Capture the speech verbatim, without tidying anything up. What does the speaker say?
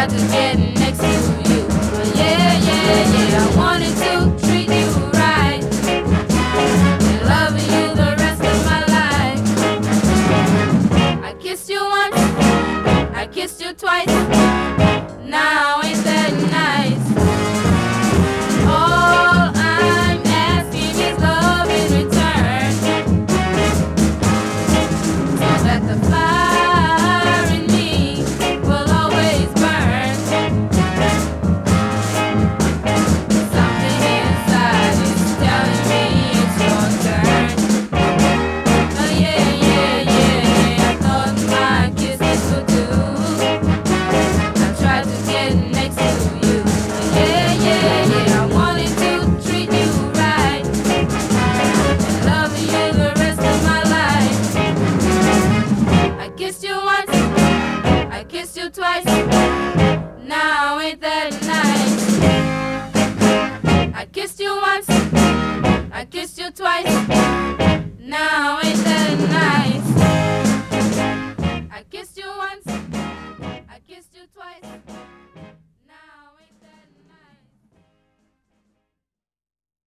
tried to get next to you. But yeah, yeah, yeah, I wanted to treat you right and love you the rest of my life. I kissed you once, I kissed you twice. Now ain't that nice? All I'm asking is love in return, so that the fire in me will always burn. Something inside is telling me it's your turn. Oh yeah, yeah, yeah, I thought my kisses would do. I tried to get next to you. Yeah, yeah, yeah, I wanted to treat you right and love you the rest of my life. I kissed you once, I kissed you twice. Now ain't that nice? I kissed you